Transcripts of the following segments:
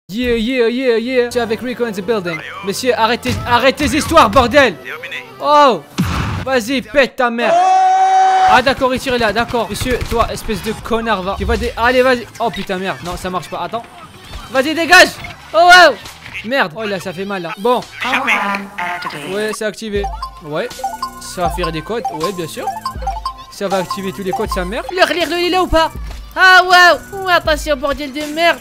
Yeah, yeah, yeah, yeah. Je suis avec Rico in the building. Monsieur, arrêtez tes histoires, bordel. Oh, vas-y, pète ta mère. Ah d'accord, il tire là, d'accord. Monsieur, toi, espèce de connard, va. Tu vas allez, vas-y. Oh putain, merde. Non, ça marche pas. Attends. Vas-y, dégage. Oh, wow. Merde. Oh là, ça fait mal là. Bon. Ouais, c'est activé. Ouais. Ça va faire des codes. Ouais, bien sûr. Ça va activer tous les codes, sa mère. Le il est là ou pas? Ah, waouh. Oh, attention, bordel de merde.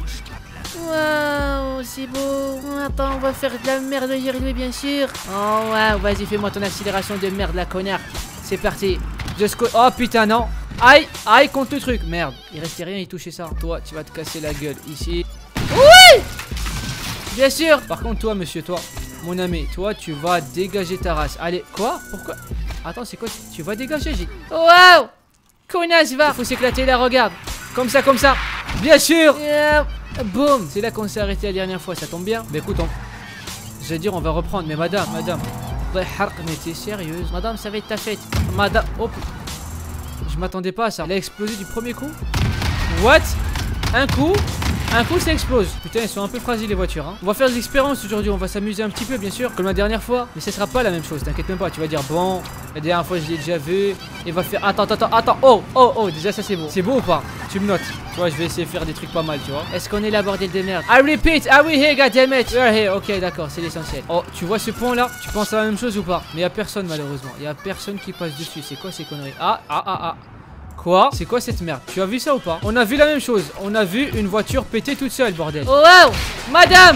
Waouh, c'est beau. Attends, on va faire de la merde hier, lui, bien sûr. Oh, waouh, vas-y, fais-moi ton accélération de merde, la connard. C'est parti. Oh putain, non. Aïe, aïe, contre le truc. Merde, il restait rien, il touchait ça. Toi, tu vas te casser la gueule ici. Oui, bien sûr. Par contre, toi, monsieur, toi, mon ami, toi, tu vas dégager ta race. Allez, quoi? Pourquoi? Attends, c'est quoi? Tu vas dégager, j'ai. Waouh, connasse, va. Faut s'éclater là, regarde. Comme ça, comme ça. Bien sûr. Boum. C'est là qu'on s'est arrêté la dernière fois, ça tombe bien. Mais écoute, je vais dire, on va reprendre. Mais madame. Mais t'es sérieuse? Madame, ça va être ta fête. Madame. Oh, je m'attendais pas à ça. Elle a explosé du premier coup. What? Un coup, ça explose. Putain, elles sont un peu fragiles les voitures, hein. On va faire des expériences aujourd'hui. On va s'amuser un petit peu, bien sûr, comme la dernière fois. Mais ce sera pas la même chose, t'inquiète même pas. Tu vas dire, bon, la dernière fois je l'ai déjà vu. Il va faire. Attends. Oh, déjà ça c'est beau. C'est beau ou pas? Tu me notes. Tu vois, je vais essayer de faire des trucs pas mal, tu vois. Est-ce qu'on est là, bordel de merde? I repeat, are we here, goddammit? We're here. Ok, d'accord, c'est l'essentiel. Oh, tu vois ce pont là? Tu penses à la même chose ou pas? Mais y a personne, malheureusement. Y a personne qui passe dessus. C'est quoi ces conneries? Ah. Quoi? C'est quoi cette merde? Tu as vu ça ou pas? On a vu la même chose. On a vu une voiture péter toute seule, bordel. Oh, wow! Madame!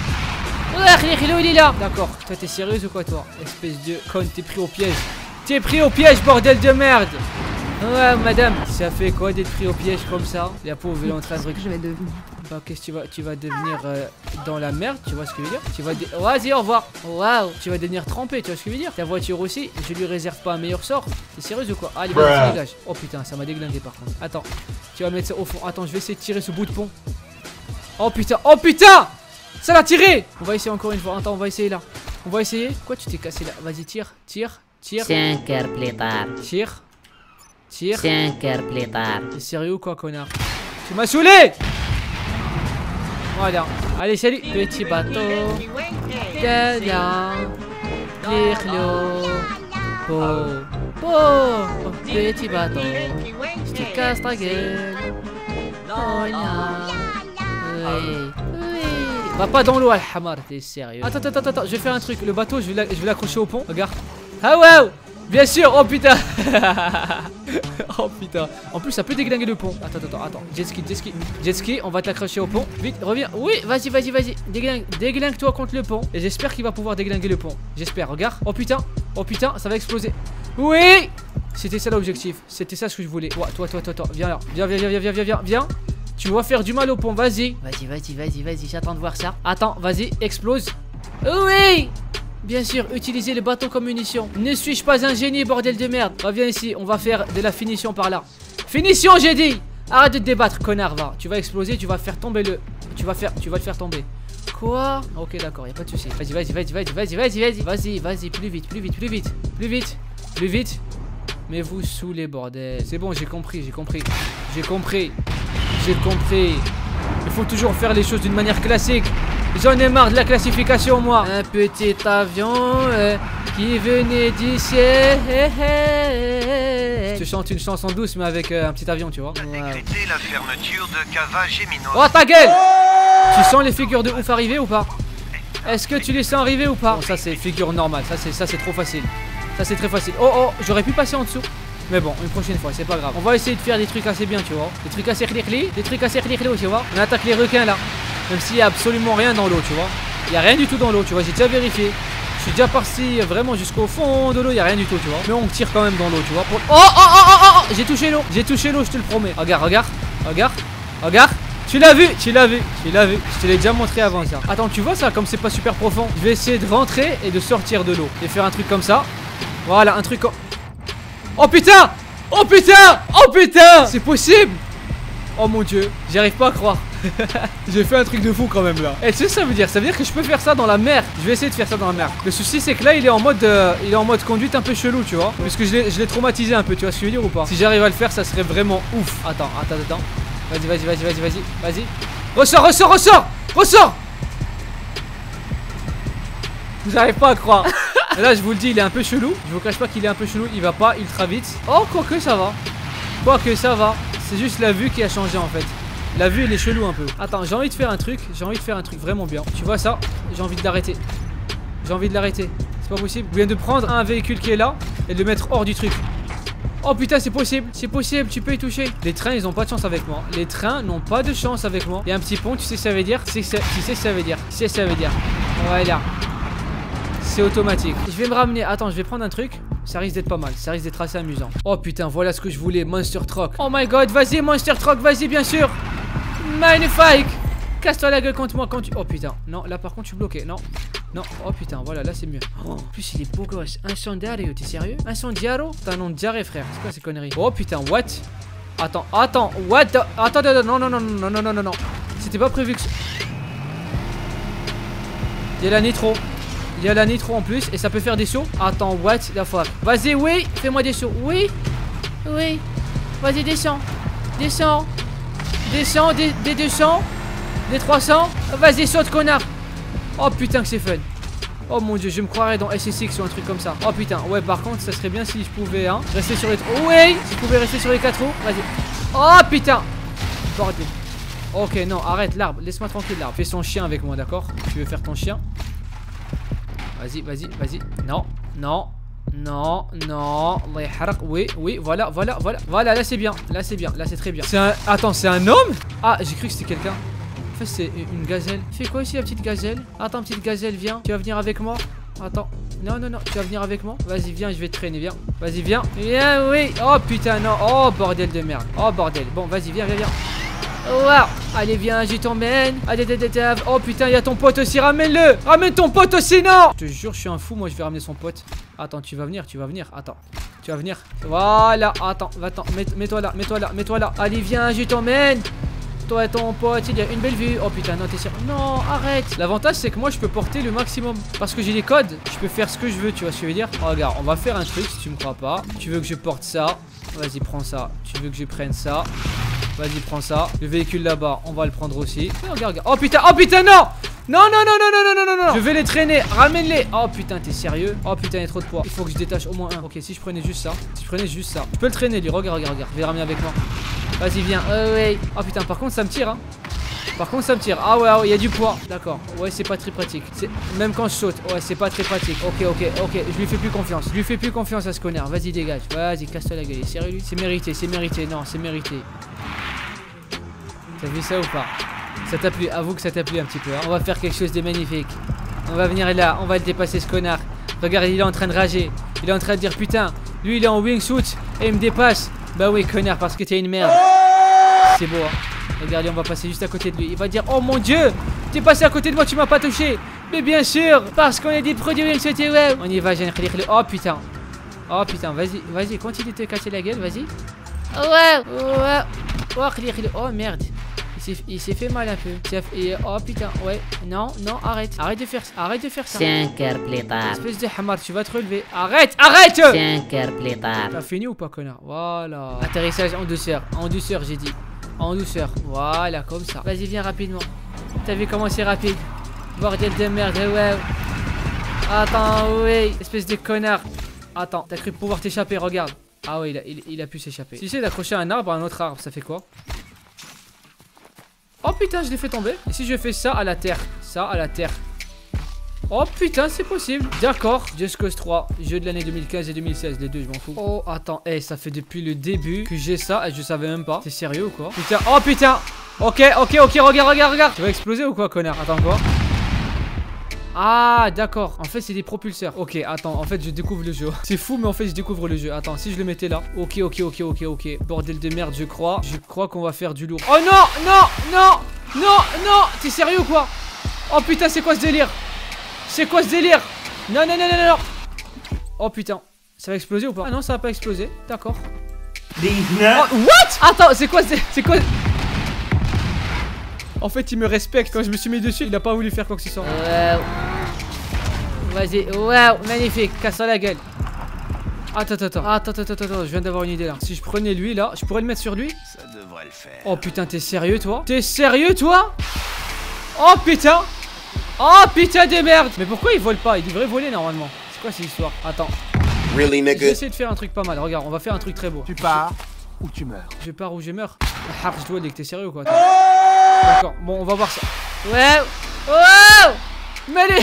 Il est là. D'accord. Toi, t'es sérieuse ou quoi, toi? Espèce de conne, t'es pris au piège. T'es pris au piège, bordel de merde! Ouais, madame, ça fait quoi d'être pris au piège comme ça? La pauvre, elle est en train de... Qu'est-ce que je vais devenir? Bah, qu'est-ce que tu vas devenir dans la merde, tu vois ce que je veux dire? Tu vas... Vas-y, au revoir. Waouh, tu vas devenir trempé, tu vois ce que je veux dire? Ta voiture aussi, je lui réserve pas un meilleur sort. T'es sérieuse ou quoi? Allez, vas-y, dégage. Oh putain, ça m'a déglingué par contre. Attends, tu vas mettre ça au fond. Attends, je vais essayer de tirer ce bout de pont. Oh putain! Ça l'a tiré! On va essayer encore une fois. Attends, on va essayer là. On va essayer. Quoi, tu t'es cassé là? Vas-y, tire. 5 heures plus tard. Tire. 5 heures plus tard. T'es sérieux ou quoi, connard? Tu m'as saoulé! Voilà. Allez, salut. Petit bateau. Petit bateau. Je te casse ta gueule. Oui. Va pas dans l'eau, Al-Hamar, t'es sérieux? Attends, je vais faire un truc. Le bateau, je vais l'accrocher au pont. Regarde. Ah ouais! Bien sûr, oh putain. Oh putain. En plus ça peut déglinguer le pont. Attends. Jet ski, on va te l'accrocher au pont. Vite, reviens. Oui, vas-y. Déglingue-toi contre le pont. Et j'espère qu'il va pouvoir déglinguer le pont. J'espère, regarde. Oh putain, ça va exploser. Oui. C'était ça l'objectif. C'était ça ce que je voulais. Ouais, toi. Viens là. Viens. Tu vas faire du mal au pont, vas-y. Vas-y, j'attends de voir ça. Attends, vas-y, explose. Oui. Bien sûr, utiliser le bateau comme munition. Ne suis-je pas un génie, bordel de merde? Reviens ici, on va faire de la finition par là. Finition, j'ai dit. Arrête de te débattre, connard, va. Tu vas exploser, tu vas faire tomber le... Tu vas le faire tomber. Quoi? Ok, d'accord, y a pas de souci. Vas-y, plus vite. Mais vous saoulez, bordel. C'est bon, j'ai compris. Il faut toujours faire les choses d'une manière classique. J'en ai marre de la classification, moi. Un petit avion qui venait d'ici. Je te chante une chanson douce, mais avec un petit avion, tu vois. Décréter la fermeture de Cava Géminos. Oh, ta gueule! Tu sens les figures de ouf arriver ou pas? Est-ce que tu les sens arriver ou pas? Bon, ça, c'est figure normale. Ça, c'est trop facile. Ça, c'est très facile. Oh, j'aurais pu passer en dessous. Mais bon, une prochaine fois, c'est pas grave. On va essayer de faire des trucs assez bien, tu vois. Des trucs assez clés, tu vois. On attaque les requins là. Même s'il y a absolument rien dans l'eau, tu vois. Il y a rien du tout dans l'eau, tu vois. J'ai déjà vérifié. Je suis déjà parti vraiment jusqu'au fond de l'eau. Il y a rien du tout, tu vois. Mais on tire quand même dans l'eau, tu vois. Oh, j'ai touché l'eau, je te le promets. Regarde. Tu l'as vu. Je te l'ai déjà montré avant ça. Attends, tu vois ça, comme c'est pas super profond. Je vais essayer de rentrer et de sortir de l'eau. Et faire un truc comme ça. Voilà, un truc. Oh putain! C'est possible! Oh mon dieu, j'y arrive pas à croire. J'ai fait un truc de fou quand même là. Et tu sais ça veut dire? Ça veut dire que je peux faire ça dans la mer. Je vais essayer de faire ça dans la mer. Le souci c'est que là il est en mode conduite un peu chelou, tu vois. Parce que je l'ai traumatisé un peu, tu vois ce que je veux dire ou pas? Si j'arrive à le faire ça serait vraiment ouf. Attends. Vas-y. Ressors. Ressors. J'arrive pas à croire. Là je vous le dis, il est un peu chelou. Je vous cache pas qu'il est un peu chelou. Il va pas ultra vite. Oh quoique ça va. Quoique ça va. C'est juste la vue qui a changé en fait. La vue elle est chelou un peu. Attends, j'ai envie de faire un truc. J'ai envie de faire un truc vraiment bien. Tu vois ça? J'ai envie de l'arrêter. J'ai envie de l'arrêter. C'est pas possible. Je viens de prendre un véhicule qui est là et de le mettre hors du truc. Oh putain, c'est possible. C'est possible, tu peux y toucher. Les trains ils ont pas de chance avec moi. Les trains n'ont pas de chance avec moi. Il y a un petit pont, tu sais ce que ça veut dire? Tu sais ce que ça veut dire? Tu sais ce que ça veut dire? Voilà. C'est automatique. Je vais me ramener. Attends, je vais prendre un truc. Ça risque d'être pas mal. Ça risque d'être assez amusant. Oh putain, voilà ce que je voulais. Monster Truck. Oh my god, vas-y, Monster Truck, vas-y, bien sûr. Magnifique. Casse-toi la gueule contre moi quand tu... Oh putain. Non, là par contre, je suis bloqué. Non. Non. Oh putain, voilà, là c'est mieux. Oh, en plus, il est beau gosse. Incendiario, t'es sérieux? Incendiario? T'as un nom de diarrhée, frère. C'est quoi ces conneries? Oh putain, what? Attends, attends. What the... Attends, non, non, non, non, non, non, non, non. C'était pas prévu que... Il y a la nitro. Il y a la nitro en plus et ça peut faire des sauts. Attends, what the fuck? Vas-y, oui, fais-moi des sauts. Oui, oui. Vas-y, descends. Descends. Descends, des 200. Des 300. Vas-y, saute, connard. Oh putain, que c'est fun. Oh mon dieu, je me croirais dans SSX ou un truc comme ça. Oh putain, ouais, par contre, ça serait bien si je pouvais, hein, rester sur les... Oui, si je pouvais rester sur les 4 roues. Vas-y. Oh putain. Bordel. Ok, non, arrête, l'arbre. Laisse-moi tranquille, l'arbre. Fais son chien avec moi, d'accord? Tu veux faire ton chien? Vas-y, vas-y, vas-y. Non, non, non, non. Oui, oui, voilà, voilà, voilà. Voilà, là c'est bien. Là c'est bien. Là c'est très bien. C'est un... Attends, c'est un homme? Ah, j'ai cru que c'était quelqu'un. En fait, c'est une gazelle. Fais quoi ici, la petite gazelle? Attends, petite gazelle, viens. Tu vas venir avec moi? Attends. Non, non, non. Tu vas venir avec moi? Vas-y, viens, je vais te traîner. Viens. Vas-y, viens. Viens, oui. Oh putain, non. Oh, bordel de merde. Oh, bordel. Bon, vas-y, viens, viens, viens. Wow. Allez viens, je t'emmène. Oh putain, il y a ton pote aussi, ramène-le. Ramène ton pote aussi, non. Je te jure, je suis un fou, moi je vais ramener son pote. Attends, tu vas venir, attends. Tu vas venir. Voilà, attends, va-t'en, mets-toi là, mets-toi là, mets-toi là. Allez viens, je t'emmène. Toi et ton pote, il y a une belle vue. Oh putain, non, t'es sûr? Non, arrête. L'avantage c'est que moi je peux porter le maximum. Parce que j'ai les codes, je peux faire ce que je veux, tu vois ce que je veux dire? Oh, regarde, on va faire un truc si tu me crois pas. Tu veux que je porte ça? Vas-y, prends ça. Tu veux que je prenne ça? Vas-y, prends ça. Le véhicule là-bas, on va le prendre aussi. Oh, regarde, regarde. Oh putain, non. Non, non, non, non, non, non, non, non. Je vais les traîner, ramène-les. Oh putain, t'es sérieux? Oh putain, il y a trop de poids. Il faut que je détache au moins un. Ok, si je prenais juste ça. Si je prenais juste ça. Je peux le traîner, lui. Regarde, regarde, regarde. Je vais le ramener avec moi. Vas-y, viens. Ouais. Oh putain, par contre, ça me tire, hein. Par contre, ça me tire. Ah ouais, il y a du poids. D'accord. Ouais, c'est pas très pratique. Même quand je saute. Ouais, c'est pas très pratique. Ok. Je lui fais plus confiance. Je lui fais plus confiance à ce connard. Vas-y, dégage. Vas-y, casse-toi la gueule. Sérieux, lui? C'est mérité, c'est mérité. Non, c'est mérité. T'as vu ça ou pas? Ça t'a plu? Avoue que ça t'a plu un petit peu, hein. On va faire quelque chose de magnifique. On va venir là, on va le dépasser ce connard. Regarde, il est en train de rager. Il est en train de dire putain, lui il est en wingsuit et il me dépasse. Bah oui connard, parce que t'es une merde. C'est beau, hein. Regardez, on va passer juste à côté de lui. Il va dire oh mon dieu, t'es passé à côté de moi, tu m'as pas touché. Mais bien sûr, parce qu'on est des produits wingsuit et web. On y va, Jeanne. Oh putain. Oh putain, vas-y, vas-y, continue de te casser la gueule, vas-y. Ouais. Oh merde. Il s'est fait mal un peu. Oh putain, ouais. Non, arrête. Arrête de faire ça. 5 heures plus tard. Espèce de hamar, tu vas te relever. Arrête. 5 heures plus tard. T'as fini ou pas, connard? Voilà. Atterrissage en douceur. En douceur, j'ai dit. En douceur. Voilà, comme ça. Vas-y, viens rapidement. T'as vu comment c'est rapide? Bordel de merde, ouais. Attends, oui. Espèce de connard. Attends, t'as cru pouvoir t'échapper, regarde. Ah ouais, il a pu s'échapper. Si j'essaie d'accrocher un arbre à un autre arbre, ça fait quoi? Oh putain, je l'ai fait tomber. Et si je fais ça à la terre? Ça à la terre. Oh putain, c'est possible. D'accord. Just Cause 3, jeu de l'année 2015 et 2016, les deux, je m'en fous. Oh, attends, ça fait depuis le début que j'ai ça et je savais même pas. T'es sérieux ou quoi? Putain, oh putain. Ok, regarde. Tu vas exploser ou quoi, connard? Attends, quoi? Ah d'accord, en fait c'est des propulseurs. Ok, attends, en fait je découvre le jeu. C'est fou mais en fait je découvre le jeu. Attends, si je le mettais là. Ok. Bordel de merde, je crois qu'on va faire du lourd. Oh non. T'es sérieux ou quoi? Oh putain, c'est quoi ce délire? Non. Oh putain, ça va exploser ou pas? Ah non, ça va pas exploser, d'accord. Oh, what? Attends, c'est quoi? En fait, il me respecte. Quand je me suis mis dessus, il a pas voulu faire quoi que ce soit. Vas-y, wow, magnifique. Casse-toi la gueule. Attends, je viens d'avoir une idée là. Si je prenais lui là, je pourrais le mettre sur lui? Ça devrait le faire. Oh putain, t'es sérieux toi? Oh putain. Oh putain de merde. Mais pourquoi il vole pas? Il devrait voler normalement. C'est quoi cette histoire? Attends. Really, Je vais nigga? essayer de faire un truc pas mal. Regarde, on va faire un truc très beau. Tu pars ou tu meurs. Je pars ou je meurs. Ah, je dois dire que t'es sérieux ou quoi? D'accord, bon, on va voir ça. Ouais. Wow. Mais les...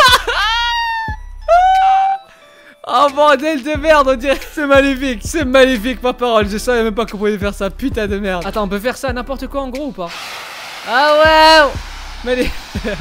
Oh bordel de merde, on dirait. C'est magnifique ma parole. Je savais même pas qu'on pouvait faire ça, putain de merde. Attends, on peut faire ça n'importe quoi en gros ou pas? Ah ouais. Mais les...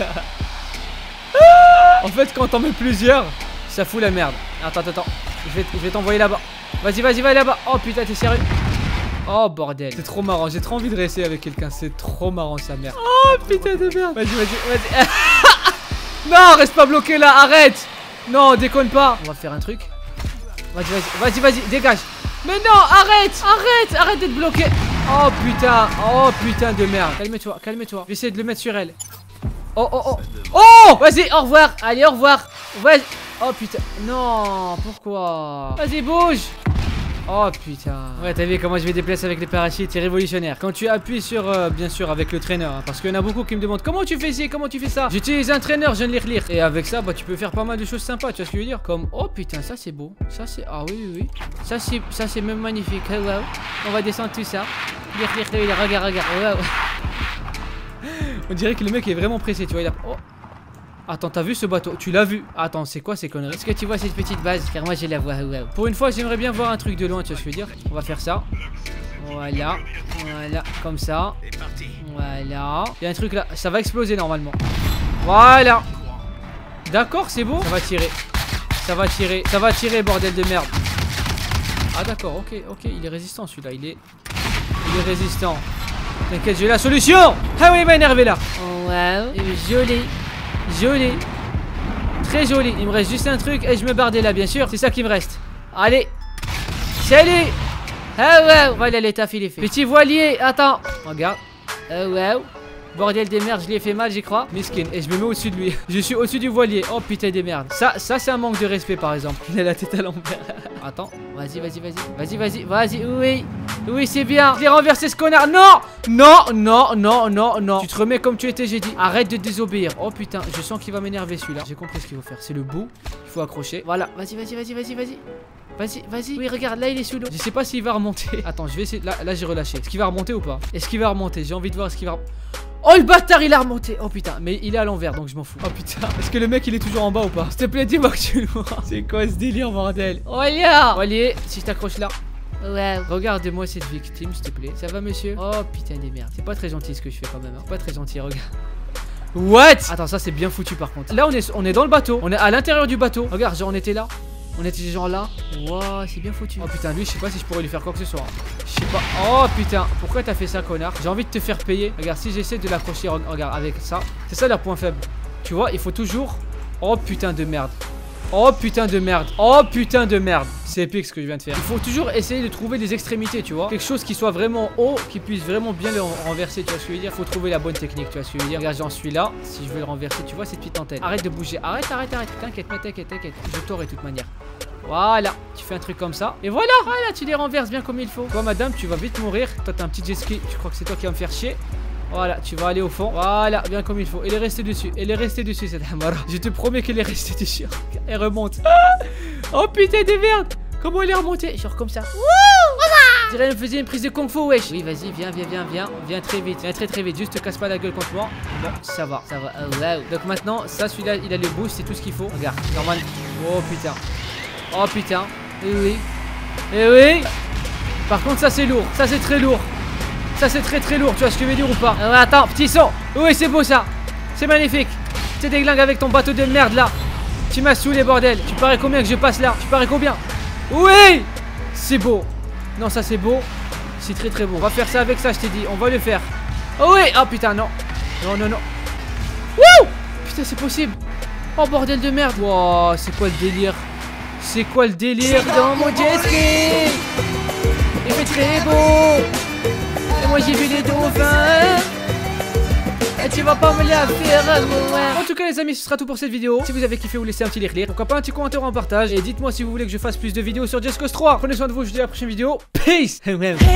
En fait, quand t'en mets plusieurs, ça fout la merde. Attends. Je vais t'envoyer là-bas. Vas-y, va là-bas. Oh putain, t'es sérieux? Oh bordel. C'est trop marrant. J'ai trop envie de rester avec quelqu'un. C'est trop marrant sa mère. Oh putain de merde. Vas-y. Non, reste pas bloqué là. Arrête. Non, déconne pas. On va faire un truc. Vas-y, dégage. Mais non, arrête d'être bloqué. Oh putain de merde. Calme-toi. Je vais essayer de le mettre sur elle. Oh, vas-y, au revoir. Allez, au revoir. Vas-y. Oh putain. Non, pourquoi? Vas-y, bouge. Oh putain. Ouais, t'as vu comment je vais déplacer avec les parachutes, c'est révolutionnaire. Quand tu appuies sur, bien sûr, avec le traîneur, hein, parce qu'il y en a beaucoup qui me demandent comment tu fais ci, comment tu fais ça. J'utilise un traîneur, je viens de les relire. Et avec ça, bah tu peux faire pas mal de choses sympas, tu vois ce que je veux dire? Comme, oh putain, ça c'est beau. Ça c'est, ah oui. Ça c'est même magnifique. Oh, wow. On va descendre tout ça. Regarde. Wow. On dirait que le mec est vraiment pressé, tu vois, il a... Oh. Attends, t'as vu ce bateau? Tu l'as vu? Attends, c'est quoi ces conneries? Est-ce que tu vois cette petite base? Car moi, je la vois. Wow. Pour une fois, j'aimerais bien voir un truc de loin, tu vois ce que je veux dire? On va faire ça. Voilà, comme ça. Voilà. Il y a un truc là, ça va exploser normalement. Voilà. D'accord, c'est beau. Ça va tirer, bordel de merde. Ah d'accord, ok, il est résistant celui-là, il est résistant. T'inquiète, j'ai la solution. Ah oui, il m'a énervé là. Wow, joli. Très joli. Il me reste juste un truc et je me barre de là, bien sûr. C'est ça qui me reste. Allez. Salut. Ah ouais. Voilà, l'étaf il est fait. Petit voilier. Attends. Regarde. Ah ouais. Bordel des merdes, je lui ai fait mal, j'y crois. Miskin. Et je me mets au-dessus de lui. Je suis au-dessus du voilier. Oh putain des merdes. Ça c'est un manque de respect par exemple. Il a la tête à l'envers. Attends. Vas-y. Oui, c'est bien. Je l'ai renversé ce connard. Non. Tu te remets comme tu étais, j'ai dit. Arrête de désobéir. Oh putain, je sens qu'il va m'énerver celui-là. J'ai compris ce qu'il faut faire. C'est le bout. Il faut accrocher. Voilà. Vas-y. Oui, regarde, là il est sous l'eau. Je sais pas s'il va remonter. Attends, je vais essayer. Là j'ai relâché. Est-ce qu'il va remonter ou pas? Est-ce qu'il va remonter? J'ai envie de voir ce qu'il va. Oh le bâtard, il a remonté. Oh putain, mais il est à l'envers donc je m'en fous. Oh putain, est-ce que le mec il est toujours en bas ou pas? S'il te plaît, dis-moi que tu le vois. C'est quoi ce délire, bordel? Oh yeah. Allez, si je t'accroche là. Ouais. Regarde-moi cette victime, s'il te plaît. Ça va, monsieur? Oh putain des merdes. C'est pas très gentil ce que je fais quand même. Hein. Pas très gentil, regarde. What? Attends, ça c'est bien foutu par contre. Là on est dans le bateau. On est à l'intérieur du bateau. Regarde, genre on était là. On était genre là. Wow, c'est bien foutu. Oh putain, lui, je sais pas si je pourrais lui faire quoi que ce soit. Je sais pas. Oh putain, pourquoi t'as fait ça, connard? J'ai envie de te faire payer. Regarde, si j'essaie de l'accrocher, regarde, avec ça. C'est ça leur point faible. Tu vois, il faut toujours. Oh putain de merde. C'est épique ce que je viens de faire. Il faut toujours essayer de trouver des extrémités, tu vois. Quelque chose qui soit vraiment haut, qui puisse vraiment bien le renverser, tu vois ce que je veux dire. Faut trouver la bonne technique, tu vois ce que je veux dire. Regarde, j'en suis là. Si je veux le renverser, tu vois cette petite antenne. Arrête de bouger. Arrête. T'inquiète. Je t'aurai de toute manière. Voilà, tu fais un truc comme ça. Et voilà, tu les renverses bien comme il faut. Toi, madame, tu vas vite mourir. Toi, t'as un petit jet ski. Je crois que c'est toi qui vas me faire chier. Voilà, tu vas aller au fond. Voilà, bien comme il faut. Elle est restée dessus. Cette Hamara. Je te promets qu'elle est restée dessus. Elle remonte. Oh putain de merde. Comment elle est remontée? Genre comme ça. Je dirais qu'elle me faisait une prise de kung fu, wesh. Oui, vas-y, viens. Viens très vite. Viens très vite. Juste te casse pas la gueule contre moi. Bon, ça va. Oh, wow. Donc maintenant, ça, celui-là, il a le boost. C'est tout ce qu'il faut. Regarde, normal. Oh putain. Eh oui. Par contre, ça c'est lourd. Ça c'est très lourd. Ça c'est très lourd. Tu vois ce que je veux dire ou pas? Attends, petit son. Oui, c'est beau ça. C'est magnifique. Tu déglingues avec ton bateau de merde là. Tu m'as saoulé, bordel. Tu parais combien que je passe là? Tu parais combien? Oui. C'est beau. Non, ça c'est beau. C'est très beau. On va faire ça avec ça, je t'ai dit. On va le faire. Oh oui. Oh putain, non. Non. Wouh. Putain, c'est possible. Oh bordel de merde. Wow, c'est quoi le délire dans mon jet ski? Il fait très beau. Et moi j'ai vu les dauphins. Et tu vas pas me la faire. En tout cas les amis, ce sera tout pour cette vidéo. Si vous avez kiffé, vous laissez un petit like. Pourquoi pas un petit commentaire en partage. Et dites-moi si vous voulez que je fasse plus de vidéos sur Just Cause 3. Prenez soin de vous, je vous dis à la prochaine vidéo. Peace.